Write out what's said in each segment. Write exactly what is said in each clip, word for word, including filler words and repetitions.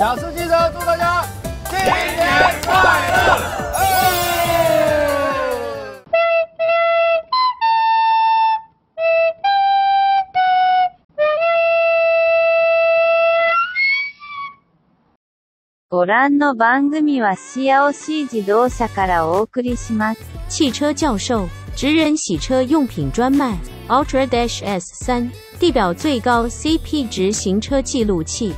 小司机车祝大家新年快乐！ ご覧の番組はシアオシ自動車からお送りします。 汽车教授，职人洗车用品专卖 Ultra Dash S 三，地表最高 C P 值行车记录器。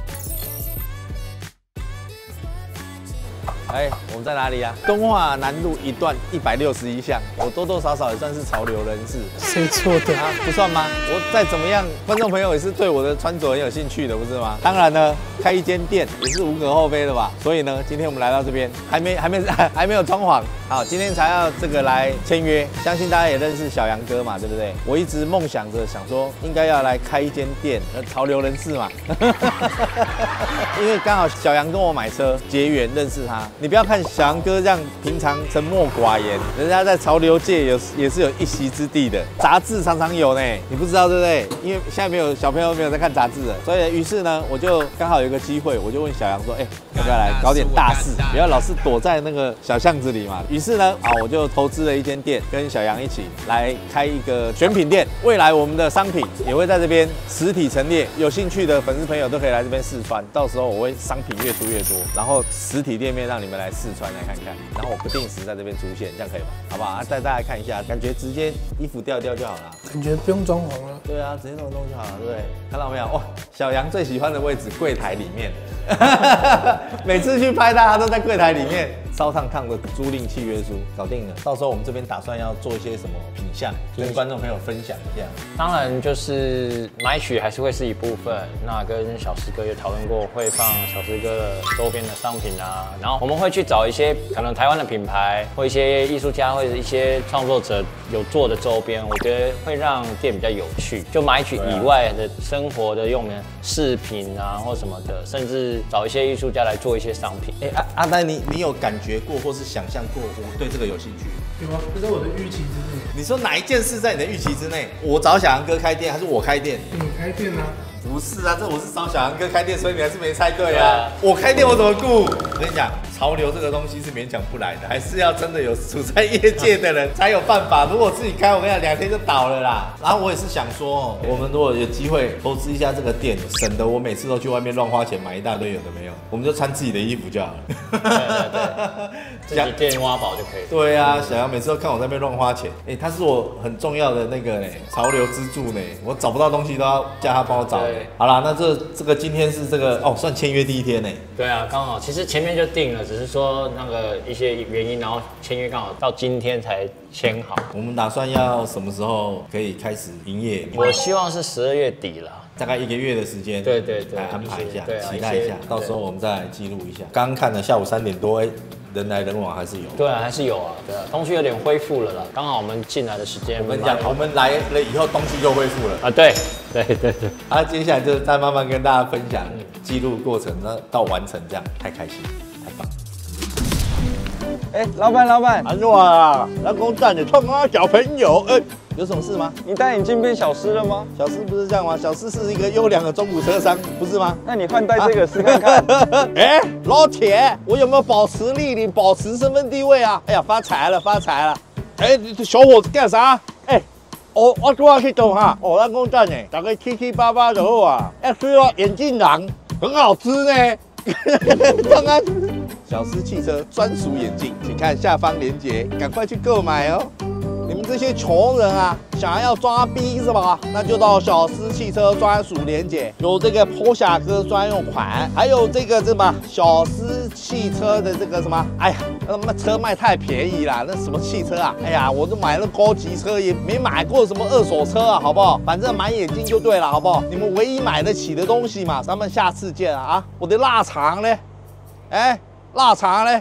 哎，我们在哪里啊？东华南路一段一百六十一巷，我多多少少也算是潮流人士。 谁错的啊？不算吗？我再怎么样，观众朋友也是对我的穿着很有兴趣的，不是吗？当然呢，开一间店也是无可厚非的吧。所以呢，今天我们来到这边，还没还没还没有装潢，好，今天才要这个来签约。相信大家也认识小杨哥嘛，对不对？我一直梦想着想说，应该要来开一间店，潮流人士嘛。因为刚好小杨跟我买车结缘，认识他。你不要看小杨哥这样平常沉默寡言，人家在潮流界有也是有一席之地的。杂志常常有呢，你不知道对不对？因为现在没有小朋友没有在看杂志了，所以于是呢，我就刚好有个机会，我就问小杨说，哎、欸，要不要来搞点大事？不要老是躲在那个小巷子里嘛。于是呢，啊，我就投资了一间店，跟小杨一起来开一个选品店。未来我们的商品也会在这边实体陈列，有兴趣的粉丝朋友都可以来这边试穿。到时候我会商品越出越多，然后实体店面让你们来试穿来看看，然后我不定时在这边出现，这样可以吗？好不好？啊，带大家看一下，感觉直接衣服掉掉就好了， 感觉不用装潢了。 对啊，直接弄弄就好了，对不对？看到没有？哇，小杨最喜欢的位置，柜台里面。每次去拍他，他都在柜台里面。烧烫烫的租赁契约书搞定了，到时候我们这边打算要做一些什么品项，跟观众朋友分享一下。 当然就是买曲还是会是一部分，那跟小师哥也讨论过，会放小师哥的周边的商品啊，然后我们会去找一些可能台湾的品牌或一些艺术家或者一些创作者有做的周边，我觉得会让店比较有趣。就买曲以外的生活的用品、饰品啊或什么的，甚至找一些艺术家来做一些商品。 哎、欸，阿阿丹，你你有感觉？学过或是想象过，我对这个有兴趣。 有啊，这在我的预期之内。 你说哪一件事在你的预期之内？我找小杨哥开店，还是我开店？ 你开店啊？ 不是啊，这我是找小杨哥开店，所以你还是没猜对啊。我开店我怎么顾？我跟你讲，潮流这个东西是勉强不来的，还是要真的有处在业界的人才有办法。如果自己开，我跟你讲，两天就倒了啦。然后我也是想说，我们如果有机会投资一下这个店，省得我每次都去外面乱花钱买一大堆有的没有，我们就穿自己的衣服就好了。 对对对，自己店挖宝就可以。 对啊，小杨每次都看我在那边乱花钱，哎、欸，他是我很重要的那个呢，潮流支柱呢，我找不到东西都要叫他帮我找。好啦，那这这个今天是这个哦，算签约第一天呢。对啊，刚好，其实前面就定了，只是说那个一些原因，然后签约刚好到今天才签好。 我们打算要什么时候可以开始营业？ 我希望是十二月底了。 大概一个月的时间， 对对对， 来安排一下， 对啊、 期待一下，到时候我们再来记录一下。刚刚看了下午三点多，哎，人来人往还是有。 对啊，还是有啊，对啊，东西有点恢复了啦。刚好我们进来的时间， 我跟你讲，我们来了以后东西就恢复了啊，对对对对。 啊，接下来就再慢慢跟大家分享记录过程，那到完成这样，太开心，太棒。 哎、欸，老板，老板， 安诺啊，那公站你冲啊，小朋友，哎、欸。有什么事吗？ 你戴眼镜变小师了吗？ 小师不是这样吗？小师是一个优良的中古车商，不是吗？ 那你换戴这个试看看。 哎、欸，老铁，我有没有保持立领，保持身份地位啊？哎呀，发财了，发财了！哎、欸，小伙子干啥？哎、欸，我我主要去懂哈，哦，那公站呢，大概七七八八的后啊，要吃到眼镜囊，很好吃呢。刚刚小师汽车专属眼镜，请看下方链接，赶快去购买哦。你们这些穷人啊，想要抓逼是吧？那就到小狮汽车专属连结，有这个坡下哥专用款，还有这个什么小狮汽车的这个什么，哎呀，那么车卖太便宜啦，那什么汽车啊？哎呀，我都买了高级车，也没买过什么二手车啊，好不好？反正买眼镜就对了，好不好？你们唯一买得起的东西嘛，咱们下次见啊！啊，我的腊肠呢？哎，腊肠呢？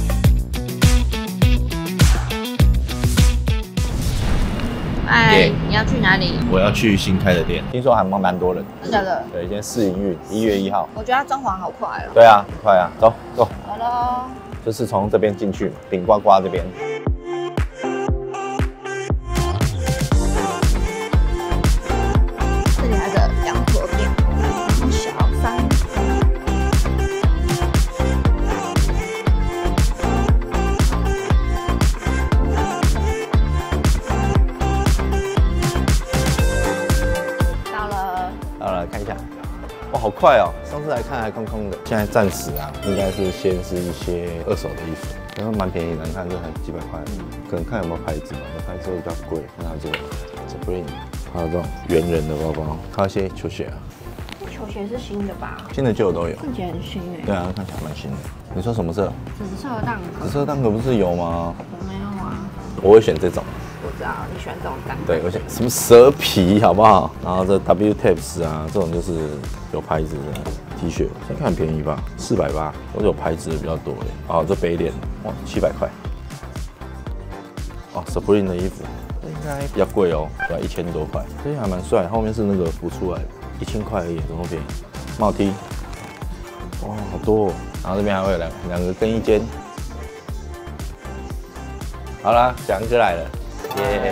哎，你要去哪里？ 我要去新开的店，听说还蛮蛮多人。 真的假的？ 对，今天试营运，一月一号。 我觉得它装潢好快哦。 对啊，很快啊，走走。 好了。 就是从这边进去嘛，顶呱呱这边。 这里还有个羊驼店，小三。到了。 好了，看一下。哇，好快哦！上次来看还空空的，现在暂时啊，应该是先是一些二手的衣服，然后蛮便宜的，你看这才几百块，可能看有没有牌子吧，有牌子会比较贵。看到这个 Supreme， 还有这种圆人的包包，还有一些球鞋啊。 球鞋是新的吧？ 新的旧的都有。 看起来很新哎。 对啊，看起来蛮新的。你说什么色？ 紫色蛋壳。 紫色蛋壳不是有吗？ 我没有啊。 我会选这种。 我知道你喜欢这种蛋壳。 对，我选什么蛇皮好不好？然后这 W Tips 啊，这种就是有牌子的 T 恤，现在看很便宜吧，四百八，都是有牌子的比较多的。哦，这北脸哇，七百块。哦 ，Supreme 的衣服，这应该比较贵哦，对，一千多块，这些还蛮帅。后面是那个浮出来的，一千块而已，怎么便宜？帽 T， 哇，好多哦。然后这边还会有两两个更衣间。好啦，翔哥来了。耶、yeah ，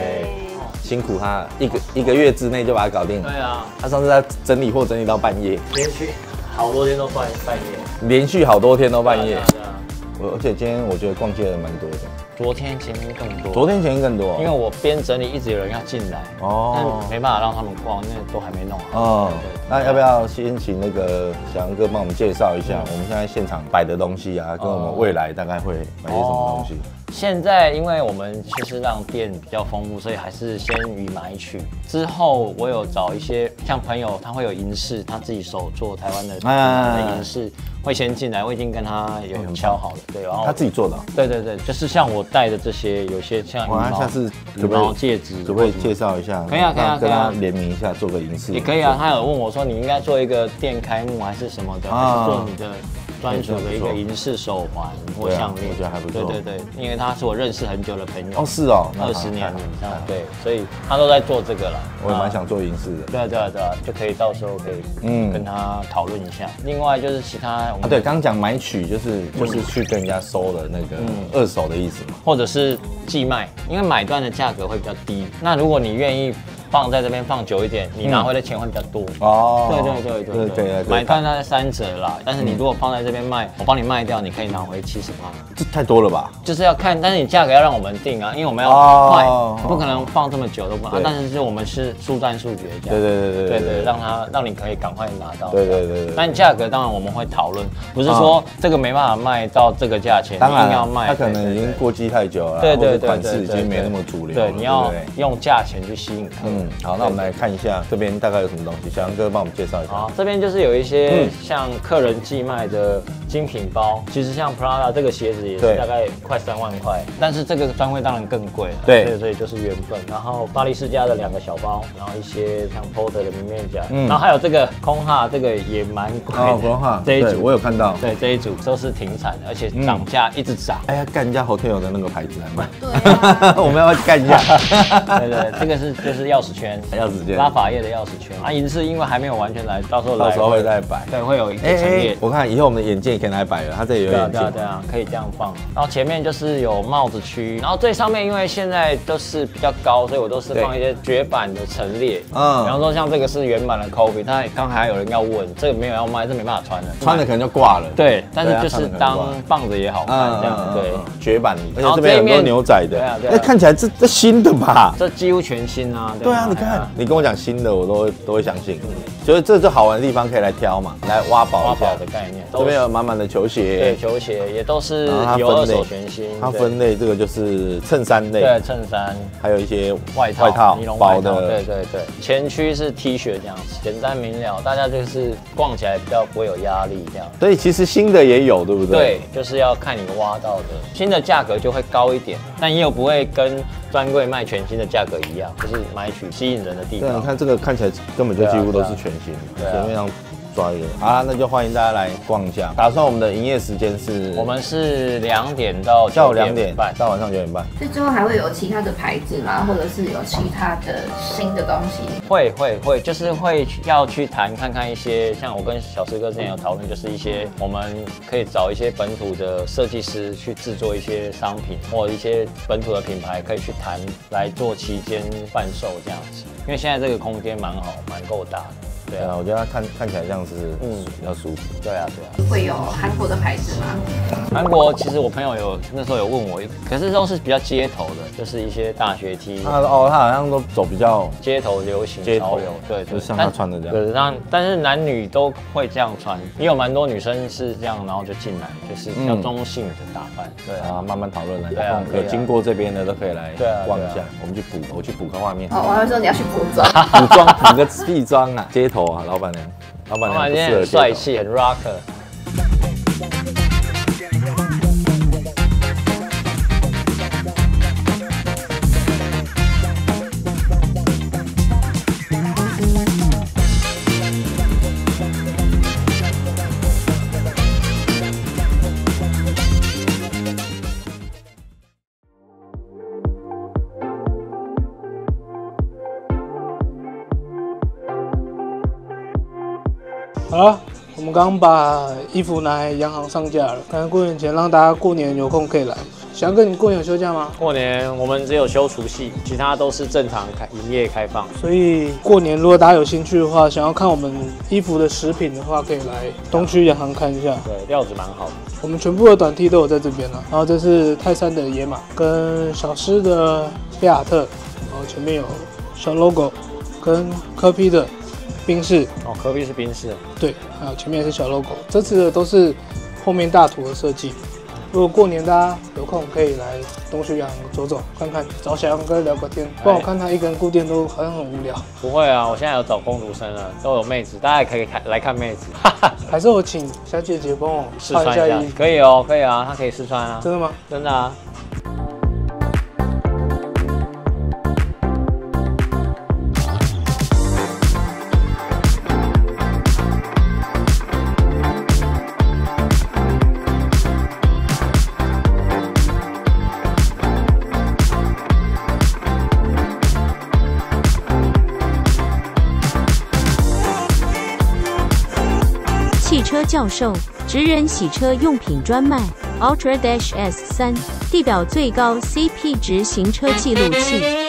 辛苦他了，一个一个月之内就把它搞定了。 对啊， 他上次在整理货整理到半夜， 连续好多天都半半夜， 连续好多天都半夜。 对啊对啊我而且今天我觉得逛街的蛮多的， 昨天前天更多， 昨天前天更多， 因为我边整理一直有人要进来， 哦， 但没办法让他们逛，因为都还没弄好。 哦对对， 那要不要先请那个小杨哥帮我们介绍一下，我们现在现场摆的东西啊，跟我们未来大概会买些什么东西？ 现在因为我们就是让店比较丰富，所以还是先于买取。之后我有找一些像朋友，他会有银饰，他自己手做台湾的的银饰，会先进来。我已经跟他有敲好了，对，然后他自己做的。 对对对，就是像我戴的这些，有些像羽毛， 下次羽毛戒指， 可不可以介绍一下？ 可以啊，可以啊， 跟他联名一下，做个银饰。 也可以啊。他有问我说，你应该做一个店开幕还是什么的，还是做你的专属的一个银饰手环或项链， 我觉得还不错。 对对对，因为他是我认识很久的朋友。 哦，是哦， 二十年以上，对，所以他都在做这个了。 我也蛮想做银饰的。 对啊对啊对啊，就可以到时候可以嗯跟他讨论一下。另外就是其他啊， 对，刚刚讲买取就是就是去跟人家收的那个二手的意思嘛， 或者是寄卖，因为买断的价格会比较低。那如果你愿意放在这边放久一点，你拿回的钱会比较多。哦，对对对对对对，买断它在三折啦，但是你如果放在这边卖，我帮你卖掉，你可以拿回七十八。 这太多了吧？ 就是要看，但是你价格要让我们定啊，因为我们要快，不可能放这么久都不能。但是是我们是速战速决这样。对对对对对，让它让你可以赶快拿到。对对对对。但价格当然我们会讨论，不是说这个没办法卖到这个价钱，一定要卖。 它可能已经过季太久了， 对对对， 款式已经没那么主流。 对，你要用价钱去吸引客。 嗯，好，那我们来看一下这边大概有什么东西，小杨哥帮我们介绍一下。 好，这边就是有一些像客人寄卖的精品包，其实像 Prada 这个鞋子也是大概快三万块，但是这个专柜当然更贵了。对，所以就是原本。然后巴黎世家的两个小包，然后一些像 Porter 的明面夹，然后还有这个空哈，这个也蛮贵的。 哦，空哈，这一组我有看到。 对，这一组都是停产的，而且涨价一直涨。 哎呀，干人家 Hotel 的那个牌子来卖。对，我们要干一下。 对对，这个是就是钥匙圈， 钥匙圈， 拉法叶的钥匙圈。啊，银饰因为还没有完全来，到时候到时候会再摆。 对，会有一个陈列。 我看以后我们的眼镜也可以来摆了，它这里有眼镜。 对啊对啊，可以这样放。然后前面就是有帽子区，然后最上面因为现在都是比较高，所以我都是放一些绝版的陈列。嗯，比方说像这个是原版的 Kobe， 他刚才还有人要问，这个没有要卖，这没办法穿的， 穿的可能就挂了。 对，但是就是当棒子也好看这样。对， 绝版，而且这边有很多牛仔的。对啊对啊。那看起来这这新的吧？ 这几乎全新啊。 对啊，你看，你跟我讲新的，我都都会相信。所以这是好玩的地方，可以来挑嘛，来挖宝一下的概念。 这边有满满的球鞋， 对，球鞋也都是有二手全新。 它分类这个就是衬衫类， 对，衬衫， 还有一些外套、 外套、 尼龙外套， 薄的， 对对对。前区是 T 恤这样子，简单明了，大家就是逛起来比较不会有压力这样。 所以其实新的也有，对不对？ 对，就是要看你挖到的，新的价格就会高一点，但也有不会跟专柜卖全新的价格一样，就是买取吸引人的地方。 对，你看这个看起来根本就几乎都是全新的，前面上抓一个。好啦，那就欢迎大家来逛一下。打算我们的营业时间是， 我们是两点到下午九两点点半到晚上九点半。 所以之后还会有其他的牌子吗？或者是有其他的新的东西？ 会会会，就是会要去谈看看一些，像我跟小师哥之前有讨论，就是一些我们可以找一些本土的设计师去制作一些商品，或者一些本土的品牌可以去谈来做期间贩售这样子。因为现在这个空间蛮好，蛮够大的。对啊， 我觉得它看看起来像是嗯比较舒服。 对啊对啊。 会有韩国的牌子吗？ 韩国其实我朋友有那时候有问我，可是都是比较街头的，就是一些大学 T。 他哦，他好像都走比较街头流行街头潮流，对， 就像他穿的这样。 对，让但是男女都会这样穿，也有蛮多女生是这样，然后就进来，就是比较中性的打扮。对啊， 慢慢讨论了。 对啊， 有经过这边的都可以来逛一下。 对啊， 我们去补，我去补个画面。 哦，我还说你要去补妆， 补妆补个地妆啊，街头啊，老板娘，老板娘今天很帅气，很 rocker。 好了，我们刚刚把衣服拿来洋行上架了，赶在过年前让大家过年有空可以来。翔哥，你过年有休假吗？ 过年我们只有休除夕，其他都是正常开营业开放。 所以过年如果大家有兴趣的话，想要看我们衣服的实品的话，可以来东区洋行看一下。 对，料子蛮好的。 我们全部的短 T 都有在这边了。然后这是泰山的野马跟小狮的贝亚特，然后前面有小 logo 跟科 P 的宾士。 哦，科 P 是宾士。 对，还有前面也是小 logo。这次的都是后面大图的设计。如果过年大家有空，可以来东区洋行走走看看，找小杨哥聊个天。不然我看他一个人顾店都好像很无聊。 不会啊，我现在有找工读生了，都有妹子，大家也可以来看妹子。 还是我请小姐姐帮我试穿一下衣服， 可以哦，可以啊，她可以试穿啊。 真的吗？ 真的啊。 汽车教授，职人洗车用品专卖 Ultra S 三，地表最高 C P 值行车记录器。